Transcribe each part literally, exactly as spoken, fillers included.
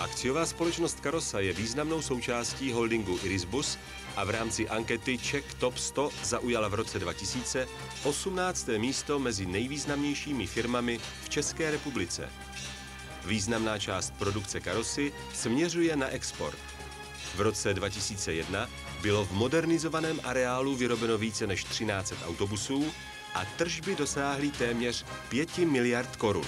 Akciová společnost Karosa je významnou součástí holdingu Irisbus a v rámci ankety Czech Top sto zaujala v roce dva tisíce osmnácté místo mezi nejvýznamnějšími firmami v České republice. Významná část produkce Karosy směřuje na export. V roce dva tisíce jedna bylo v modernizovaném areálu vyrobeno více než třináct set autobusů a tržby dosáhly téměř pěti miliard korun.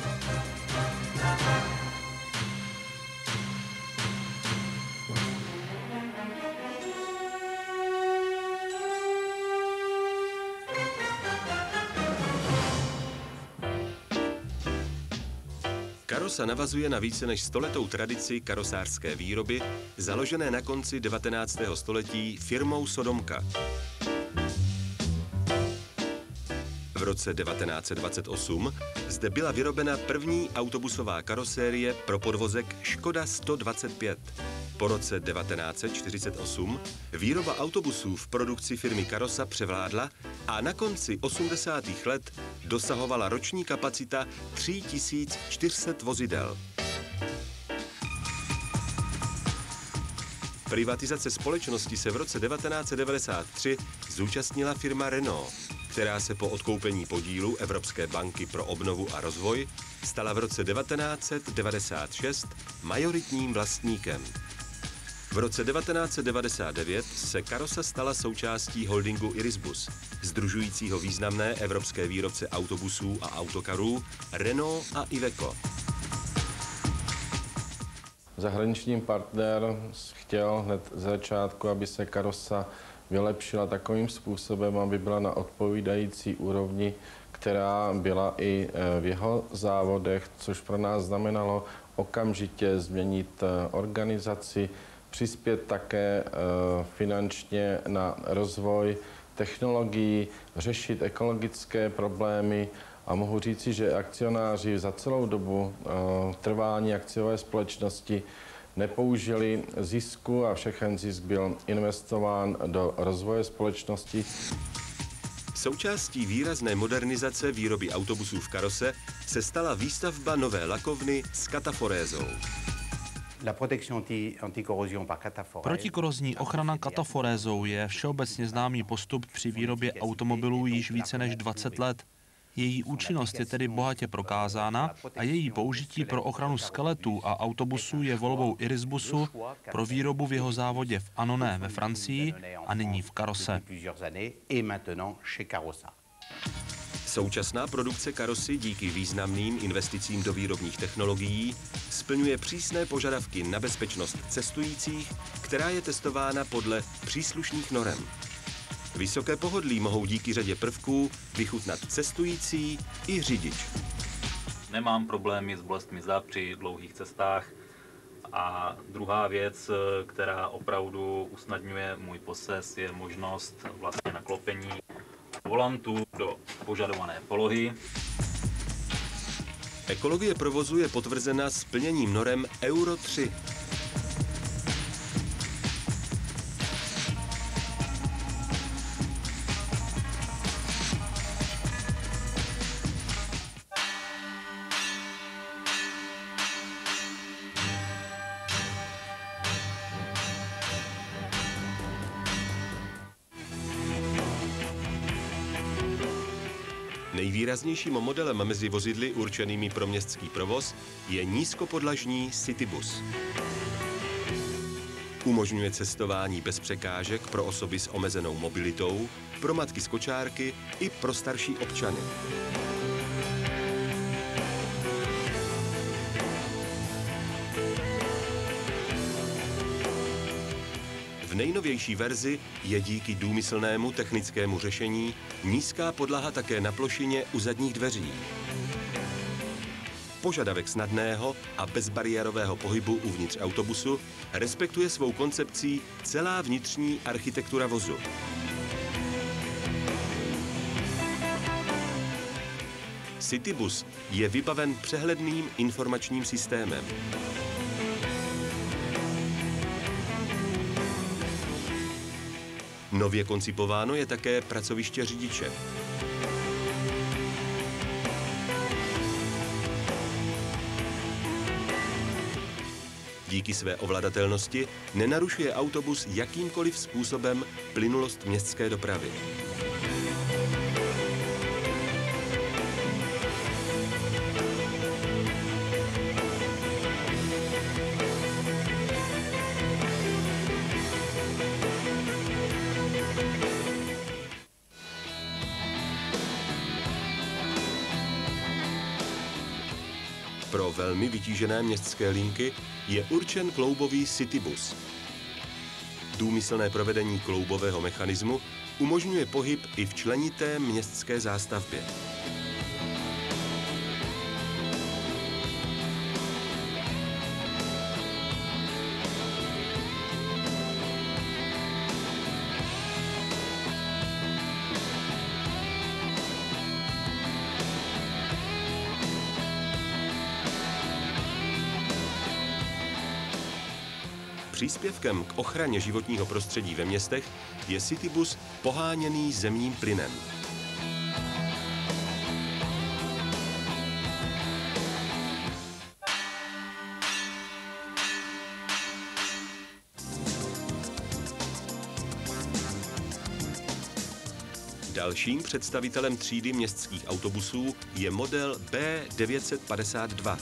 Karosa navazuje na více než stoletou tradici karosářské výroby, založené na konci devatenáctého století firmou Sodomka. V roce devatenáct set dvacet osm zde byla vyrobena první autobusová karosérie pro podvozek Škoda sto dvacet pět. Po roce devatenáct set čtyřicet osm výroba autobusů v produkci firmy Karosa převládla a na konci osmdesátých let dosahovala roční kapacita tři tisíce čtyři sta vozidel. Privatizace společnosti se v roce devatenáct set devadesát tři zúčastnila firma Renault, která se po odkoupení podílu Evropské banky pro obnovu a rozvoj stala v roce devatenáct set devadesát šest majoritním vlastníkem. V roce devatenáct set devadesát devět se Karosa stala součástí holdingu Irisbus, sdružujícího významné evropské výrobce autobusů a autokarů Renault a Iveco. Zahraniční partner chtěl hned z začátku, aby se Karosa vylepšila takovým způsobem, aby byla na odpovídající úrovni, která byla i v jeho závodech, což pro nás znamenalo okamžitě změnit organizaci, přispět také finančně na rozvoj technologií, řešit ekologické problémy a mohu říci, že akcionáři za celou dobu trvání akciové společnosti nepoužili zisku a všechen zisk byl investován do rozvoje společnosti. Součástí výrazné modernizace výroby autobusů v Karose se stala výstavba nové lakovny s kataforézou. Protikorozní ochrana kataforézou je všeobecně známý postup při výrobě automobilů již více než dvacet let. Její účinnost je tedy bohatě prokázána a její použití pro ochranu skeletů a autobusů je volbou Irisbusu pro výrobu v jeho závodě v Annonay ve Francii a nyní v Karose. Současná produkce Karosy díky významným investicím do výrobních technologií splňuje přísné požadavky na bezpečnost cestujících, která je testována podle příslušných norem. Vysoké pohodlí mohou díky řadě prvků vychutnat cestující i řidič. Nemám problémy s bolestmi zad při dlouhých cestách. A druhá věc, která opravdu usnadňuje můj posez, je možnost vlastně naklopení volantu do požadované polohy. Ekologie provozu je potvrzena splněním norem Euro tři. Nejvýraznějším modelem mezi vozidly určenými pro městský provoz je nízkopodlažní Citybus. Umožňuje cestování bez překážek pro osoby s omezenou mobilitou, pro matky s kočárky i pro starší občany. V nejnovější verzi je díky důmyslnému technickému řešení nízká podlaha také na plošině u zadních dveří. Požadavek snadného a bezbariérového pohybu uvnitř autobusu respektuje svou koncepcí celá vnitřní architektura vozu. Citybus je vybaven přehledným informačním systémem. Nově koncipováno je také pracoviště řidiče. Díky své ovladatelnosti nenarušuje autobus jakýmkoliv způsobem plynulost městské dopravy. Pro velmi vytížené městské linky je určen kloubový Citybus. Důmyslné provedení kloubového mechanismu umožňuje pohyb i v členité městské zástavbě. Příspěvkem k ochraně životního prostředí ve městech je Citybus poháněný zemním plynem. Dalším představitelem třídy městských autobusů je model B devět set padesát dva.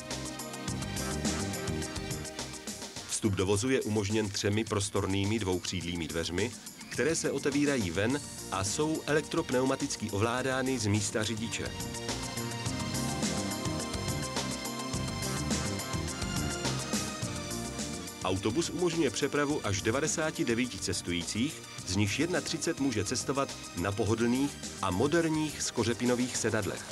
Vstup do vozu je umožněn třemi prostornými dvoukřídlými dveřmi, které se otevírají ven a jsou elektropneumaticky ovládány z místa řidiče. Autobus umožňuje přepravu až devadesáti devíti cestujících, z nichž třicet jedna může cestovat na pohodlných a moderních skořepinových sedadlech.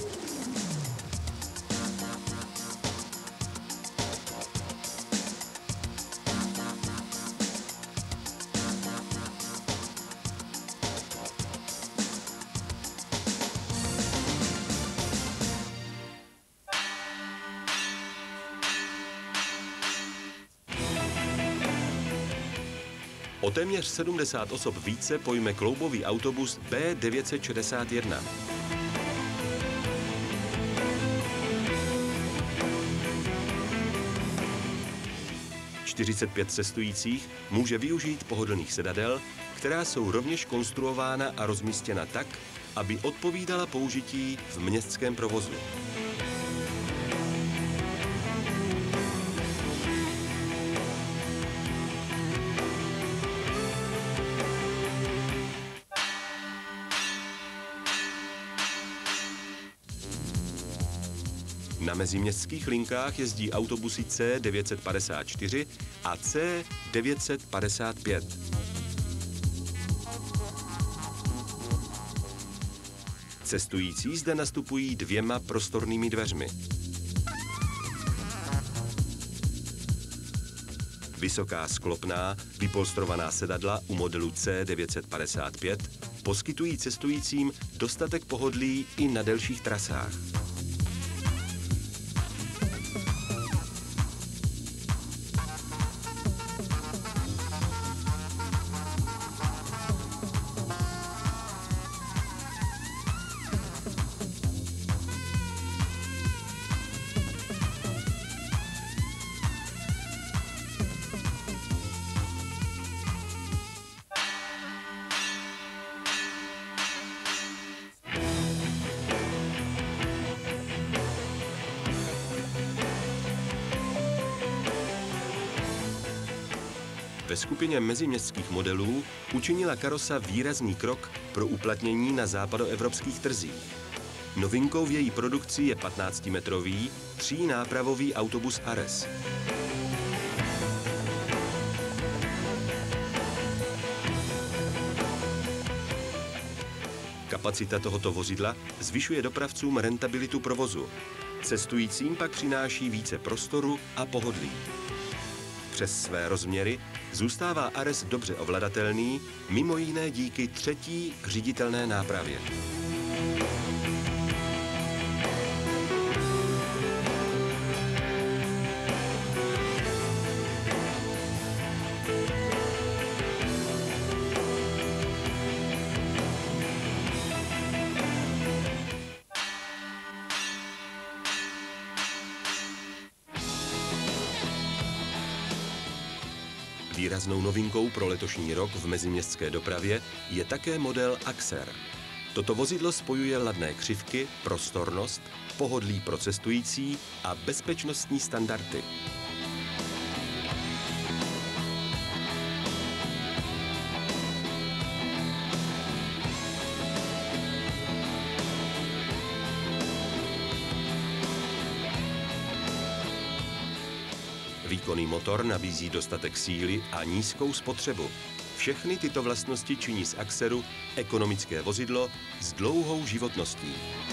O téměř sedmdesát osob více pojme kloubový autobus B devět set šedesát jedna. čtyřicet pět cestujících může využít pohodlných sedadel, která jsou rovněž konstruována a rozmístěna tak, aby odpovídala použití v městském provozu. Na meziměstských linkách jezdí autobusy C devět set padesát čtyři a C devět set padesát pět. Cestující zde nastupují dvěma prostornými dveřmi. Vysoká sklopná, vypolstrovaná sedadla u modelu C devět set padesát pět poskytují cestujícím dostatek pohodlí i na delších trasách. Ve skupině meziměstských modelů učinila Karosa výrazný krok pro uplatnění na západoevropských trzích. Novinkou v její produkci je patnáctimetrový, třínápravový autobus Ares. Kapacita tohoto vozidla zvyšuje dopravcům rentabilitu provozu. Cestujícím pak přináší více prostoru a pohodlí. Přes své rozměry zůstává Ares dobře ovladatelný, mimo jiné díky třetí řiditelné nápravě. Výraznou novinkou pro letošní rok v meziměstské dopravě je také model Axer. Toto vozidlo spojuje ladné křivky, prostornost, pohodlí pro cestující a bezpečnostní standardy. Výkonný motor nabízí dostatek síly a nízkou spotřebu. Všechny tyto vlastnosti činí z Axeru ekonomické vozidlo s dlouhou životností.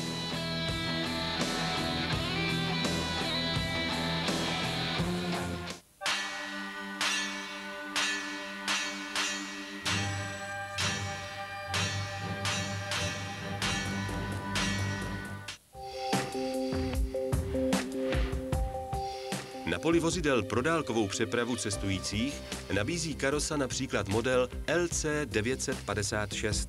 Na poli vozidel pro dálkovou přepravu cestujících nabízí Karosa například model L C devět set padesát šest.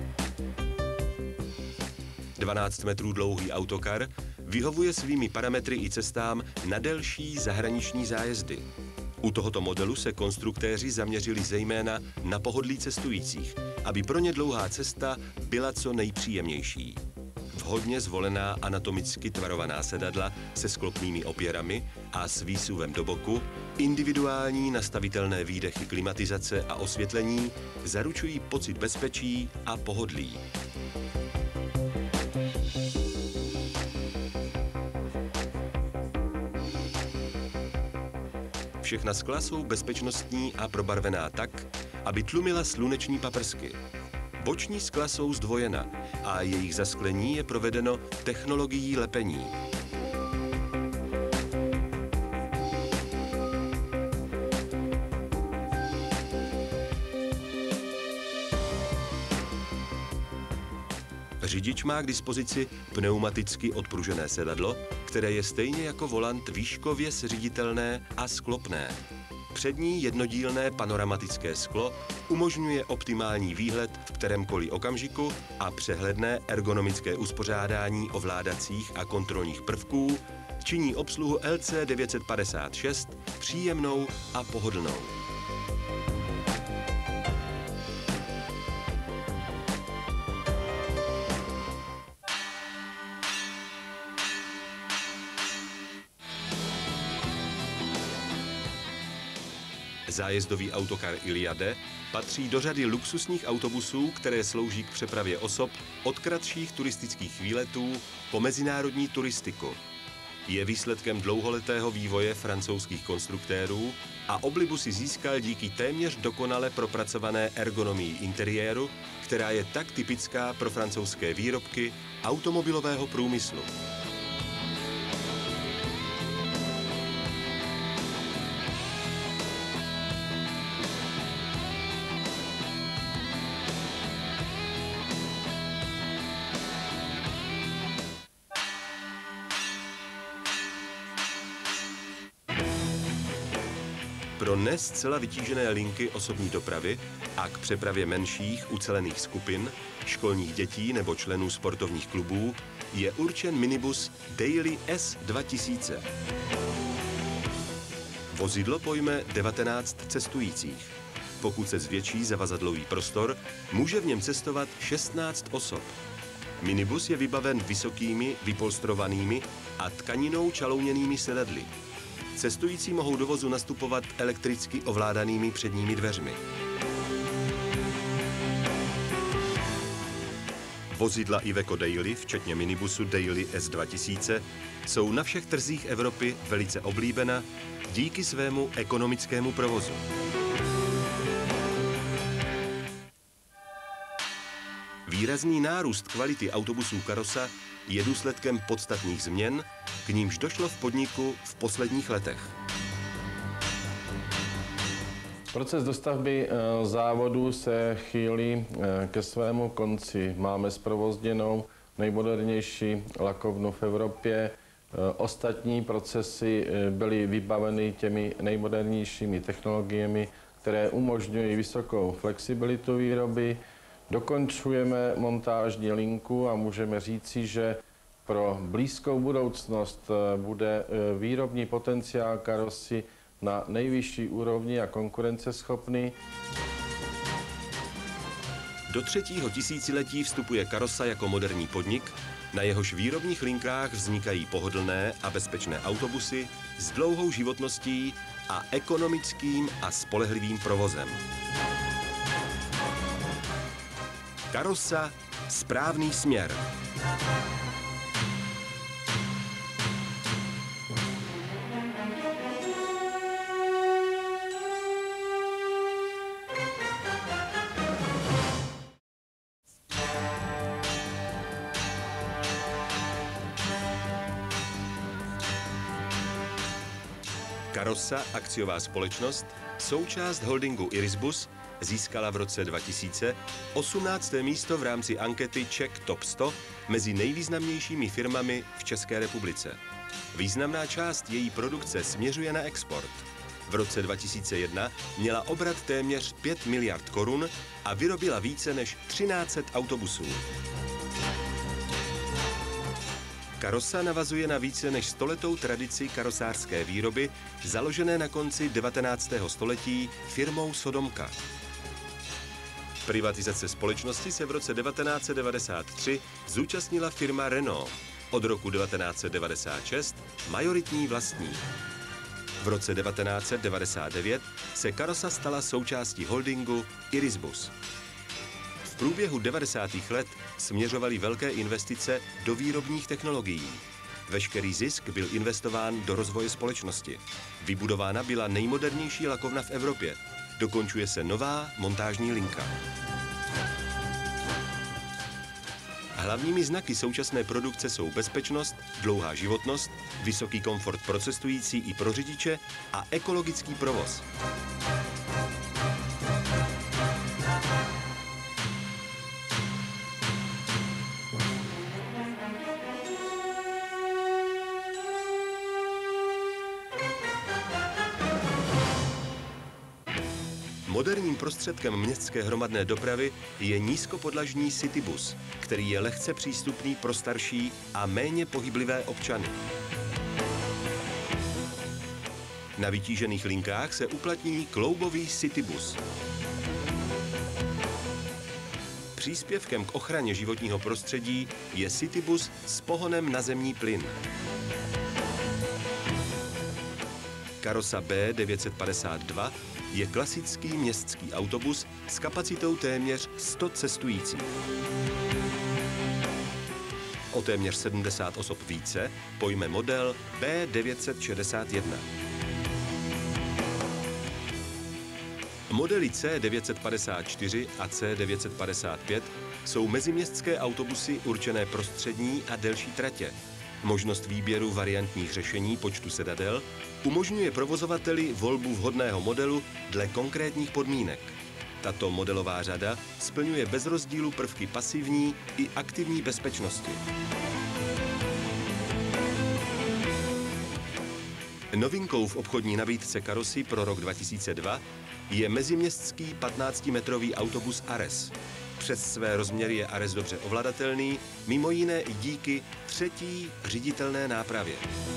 dvanáct metrů dlouhý autokar vyhovuje svými parametry i cestám na delší zahraniční zájezdy. U tohoto modelu se konstruktéři zaměřili zejména na pohodlí cestujících, aby pro ně dlouhá cesta byla co nejpříjemnější. Vhodně zvolená anatomicky tvarovaná sedadla se sklopnými opěrami a s výsuvem do boku, individuální nastavitelné výdechy klimatizace a osvětlení zaručují pocit bezpečí a pohodlí. Všechna skla jsou bezpečnostní a probarvená tak, aby tlumila sluneční paprsky. Boční skla jsou zdvojena a jejich zasklení je provedeno technologií lepení. Řidič má k dispozici pneumaticky odpružené sedadlo, které je stejně jako volant výškově seřiditelné a sklopné. Přední jednodílné panoramatické sklo umožňuje optimální výhled v kterémkoliv okamžiku a přehledné ergonomické uspořádání ovládacích a kontrolních prvků činí obsluhu L C devět set padesát šest příjemnou a pohodlnou. Zájezdový autokar Iliade patří do řady luxusních autobusů, které slouží k přepravě osob od kratších turistických výletů po mezinárodní turistiku. Je výsledkem dlouholetého vývoje francouzských konstruktérů a oblibu si získal díky téměř dokonale propracované ergonomii interiéru, která je tak typická pro francouzské výrobky automobilového průmyslu. Pro ne zcela vytížené linky osobní dopravy a k přepravě menších ucelených skupin, školních dětí nebo členů sportovních klubů je určen minibus Daily S dva tisíce. Vozidlo pojme devatenáct cestujících. Pokud se zvětší zavazadlový prostor, může v něm cestovat šestnáct osob. Minibus je vybaven vysokými, vypolstrovanými a tkaninou čalouněnými sedadly. Cestující mohou do vozu nastupovat elektricky ovládanými předními dveřmi. Vozidla Iveco Daily, včetně minibusu Daily S dva tisíce, jsou na všech trzích Evropy velice oblíbena díky svému ekonomickému provozu. Výrazný nárůst kvality autobusů Karosa je důsledkem podstatných změn, k nímž došlo v podniku v posledních letech. Proces dostavby závodu se chýlí ke svému konci. Máme zprovozněnou nejmodernější lakovnu v Evropě. Ostatní procesy byly vybaveny těmi nejmodernějšími technologiemi, které umožňují vysokou flexibilitu výroby. Dokončujeme montážní linku a můžeme říci, že pro blízkou budoucnost bude výrobní potenciál karosy na nejvyšší úrovni a konkurenceschopný. Do třetího tisíciletí vstupuje Karosa jako moderní podnik, na jehož výrobních linkách vznikají pohodlné a bezpečné autobusy s dlouhou životností a ekonomickým a spolehlivým provozem. Karosa – správný směr. Karosa, akciová společnost, součást holdingu Irisbus, získala v roce dva tisíce osmnácté místo v rámci ankety Czech Top sto mezi nejvýznamnějšími firmami v České republice. Významná část její produkce směřuje na export. V roce dva tisíce jedna měla obrat téměř pět miliard korun a vyrobila více než třináct set autobusů. Karosa navazuje na více než stoletou tradici karosářské výroby, založené na konci devatenáctého století firmou Sodomka. Privatizace společnosti se v roce devatenáct set devadesát tři zúčastnila firma Renault, od roku devatenáct set devadesát šest majoritní vlastník. V roce devatenáct set devadesát devět se Karosa stala součástí holdingu Irisbus. V průběhu devadesátých let směřovaly velké investice do výrobních technologií. Veškerý zisk byl investován do rozvoje společnosti. Vybudována byla nejmodernější lakovna v Evropě. Dokončuje se nová montážní linka. Hlavními znaky současné produkce jsou bezpečnost, dlouhá životnost, vysoký komfort pro cestující i pro řidiče a ekologický provoz. Moderním prostředkem městské hromadné dopravy je nízkopodlažní citybus, který je lehce přístupný pro starší a méně pohyblivé občany. Na vytížených linkách se uplatní kloubový citybus. Příspěvkem k ochraně životního prostředí je citybus s pohonem na zemní plyn. Karosa B devět set padesát dva je klasický městský autobus s kapacitou téměř sto cestujících. O téměř sedmdesát osob více pojme model B devět set šedesát jedna. Modely C devět set padesát čtyři a C devět set padesát pět jsou meziměstské autobusy určené pro střední a delší tratě. Možnost výběru variantních řešení počtu sedadel umožňuje provozovateli volbu vhodného modelu dle konkrétních podmínek. Tato modelová řada splňuje bez rozdílu prvky pasivní i aktivní bezpečnosti. Novinkou v obchodní nabídce Karosy pro rok dva tisíce dva je meziměstský patnáctimetrový autobus Ares. Přes své rozměry je Ares dobře ovladatelný, mimo jiné i díky třetí řiditelné nápravě.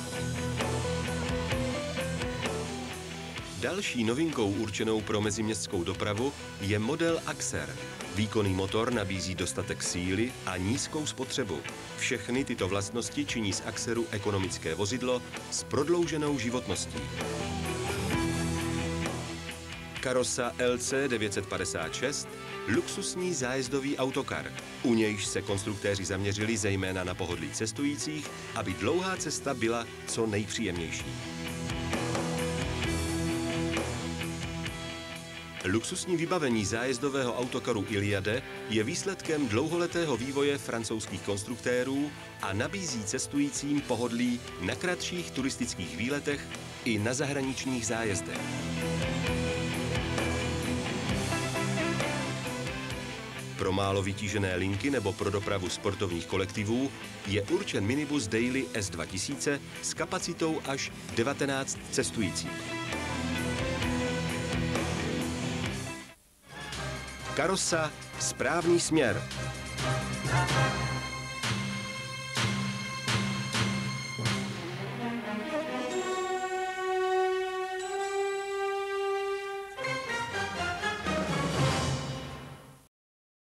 Další novinkou určenou pro meziměstskou dopravu je model Axer. Výkonný motor nabízí dostatek síly a nízkou spotřebu. Všechny tyto vlastnosti činí z Axeru ekonomické vozidlo s prodlouženou životností. Karosa L C devět set padesát šest, luxusní zájezdový autokar. U nějž se konstruktéři zaměřili zejména na pohodlí cestujících, aby dlouhá cesta byla co nejpříjemnější. Luxusní vybavení zájezdového autokaru Iliade je výsledkem dlouholetého vývoje francouzských konstruktérů a nabízí cestujícím pohodlí na kratších turistických výletech i na zahraničních zájezdech. Pro málo vytížené linky nebo pro dopravu sportovních kolektivů je určen minibus Daily S dva tisíce s kapacitou až devatenáct cestujících. Karosa, správný směr.